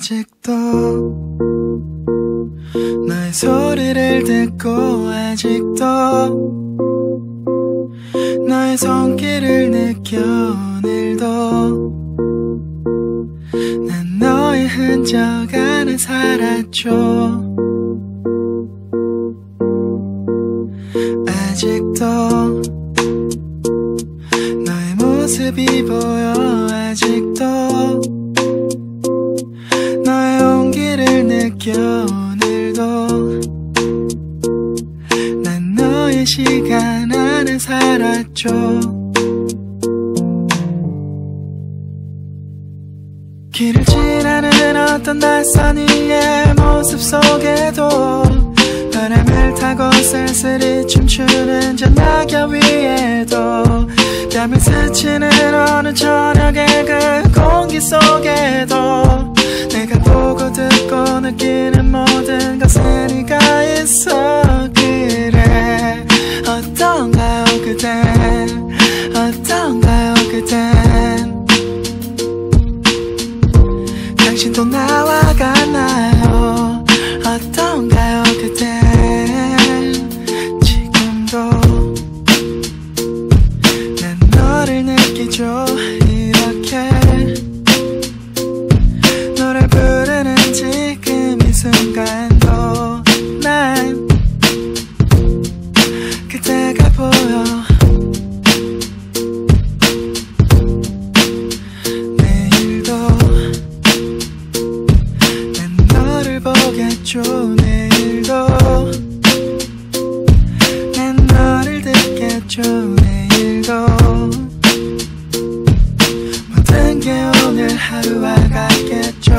아직도 너의 소리를 듣고 아직도 너의 손길을 느껴 오늘도 난 너의 흔적 안에 살았죠. 아직도 너의 모습이 보여 아직도 너의 온기를 느껴 오늘도 난 너의 시간 안에 살았죠. 길을 지나는 어떤 낯선 이의 모습 속에도 바람을 타고 쓸쓸히 춤추는 저 낙엽 위에도 뺨을 스치는 어느 저녁의 그 공기 속에도 내가 보고 듣고 느끼는 모든 것에 네가 있어. 그래 어떤가요 그댄 어떤가요 그댄 당신도 나와 같나요 어떤가요 그댄 지금도 난 너를 느끼죠. 이렇게 노래 부르는 지금 이 순간도 난 그대가 보여. 내일도 난 너를 보겠죠. 내일도 난 너를 듣겠죠. 내일도 모든 게 오늘 하루와 같겠죠.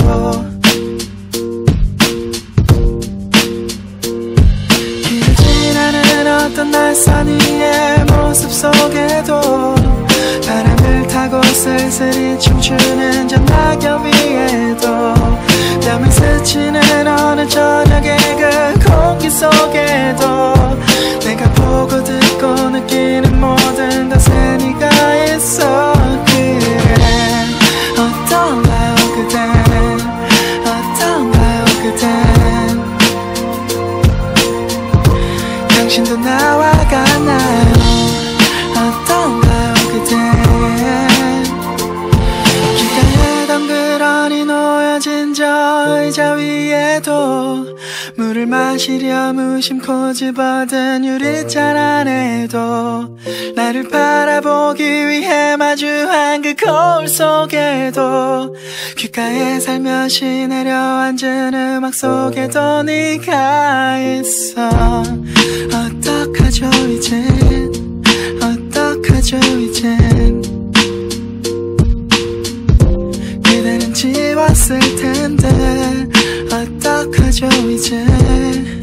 길을 지나는 어떤 낯선 이의 모습 속에도 바람을 타고 쓸쓸히 춤추는 저 낙엽 위에도 뺨을 스치는 어느 저녁의 그 공기 속에도 내가 보고 듣고 느끼는 모든 것에 네가 있어. 그래 어떤가요 그댄 어떤가요 그댄 당신도 나와 같나요 어떤가요 그댄 길가에 덩그러니 놓여진 저 의자 위에도 물을 마시려 무심코 집어든 유리잔 안에도 나를 바라보기 위해 마주한 그 거울 속에도 귓가에 살며시 내려앉은 음악 속에도 네가 있어. 어떡하죠 이젠 어떡하죠 이젠 그대는 지웠을 텐데 어떡하죠 이젠